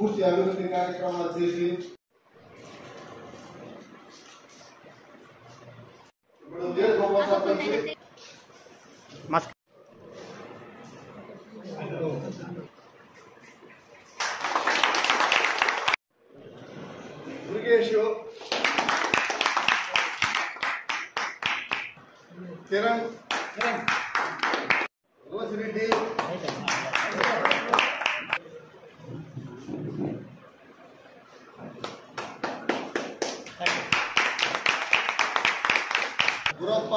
పూర్తి అభివృద్ధి కార్యక్రమాలు చేసి ఇప్పుడు దుర్గేష్ కిరణ్ రోజిరెడ్డి గురప్ప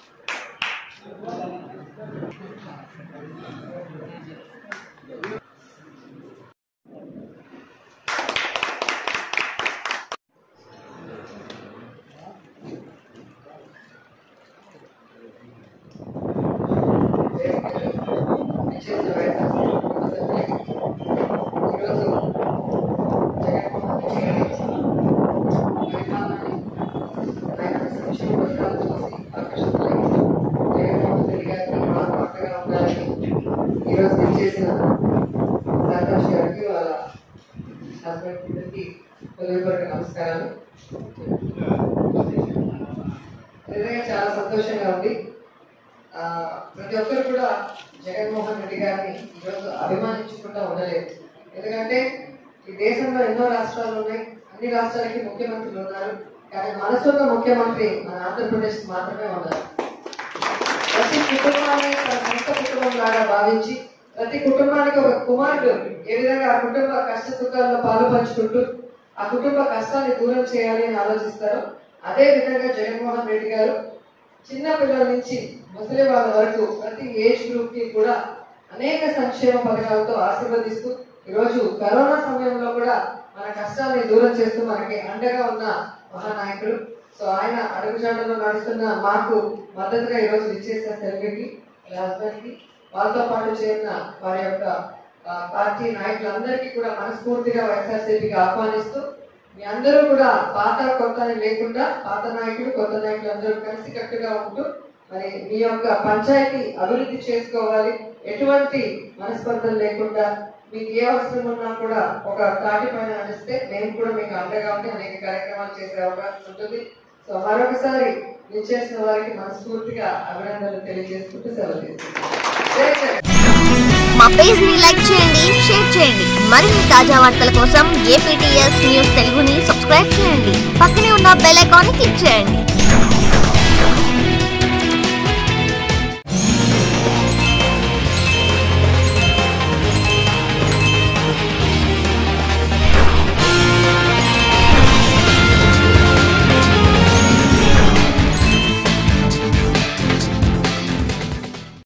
నమస్కారాలు. నిజంగా చాలా సంతోషంగా ఉంది. ప్రతి ఒక్కరు కూడా జగన్మోహన్ రెడ్డి గారిని ఈరోజు అభిమానించకుండా ఉండలేదు. ఎందుకంటే ఈ దేశంలో ఎన్నో రాష్ట్రాలు ఉన్నాయి, అన్ని రాష్ట్రాలకి ముఖ్యమంత్రులు ఉన్నారు, కానీ మనసున్న ముఖ్యమంత్రి మన ఆంధ్రప్రదేశ్ మాత్రమే ఉన్నారు. ప్రతి కుటుంబాన్ని తన సొంత కుటుంబం లాగా భావించి ప్రతి కుటుంబానికి ఒక కుమారుడు ఏ విధంగా ఆ కుటుంబ కష్ట సుఖాల్లో పాలు పంచుకుంటూ ఆ కుటుంబ కష్టాన్ని దూరం చేయాలి అని ఆలోచిస్తారు. అదే విధంగా జగన్మోహన్ రెడ్డి గారు చిన్న పిల్లల నుంచి ముసలి వాళ్ళ వరకు ప్రతి ఏజ్ గ్రూప్ కి కూడా అనేక సంక్షేమ పథకాలతో ఆశీర్వదిస్తూ ఈరోజు కరోనా సమయంలో కూడా మన కష్టాన్ని దూరం చేస్తూ మనకి అండగా ఉన్న మహానాయకుడు. సో ఆయన అడుగుజాడలో నడుస్తున్న మాకు మద్దతుగా ఈరోజు ఇచ్చేసిన సెలబ్రిటీ హస్బెండ్ కి వాళ్ళతో పాటు చేరిన వారి యొక్క పార్టీ నాయకులందరికీ కూడా మనస్ఫూర్తిగా వైఎస్ఆర్సీపీకి ఆహ్వానిస్తూ మీ అందరూ కూడా పాత కొత్త లేకుండా పాత నాయకులు కొత్త నాయకులు అందరూ కలిసి కట్టుగా ఉంటూ మరి మీ యొక్క పంచాయతీ అభివృద్ధి చేసుకోవాలి, ఎటువంటి మనస్పర్ధలు లేకుండా మీకు ఏ అవసరం ఉన్నా కూడా ఒక తాటి పైన నడిస్తే మేము కూడా మీకు అండగా ఉండి అనేక కార్యక్రమాలు చేసే అవకాశం ఉంటుంది. సో మరొకసారి విచ్చేసిన వారికి మనస్ఫూర్తిగా అభినందనలు తెలియజేసుకుంటూ సెలవు తీసుకుంటాం. మా పేజ్ ని లైక్ చేయండి, షేర్ చేయండి. మరిన్ని తాజా వార్తల కోసం APTS న్యూస్ తెలుగుని సబ్స్క్రైబ్ చేయండి. పక్కనే ఉన్న బెల్ ఐకాన్ ని క్లిక్ చేయండి.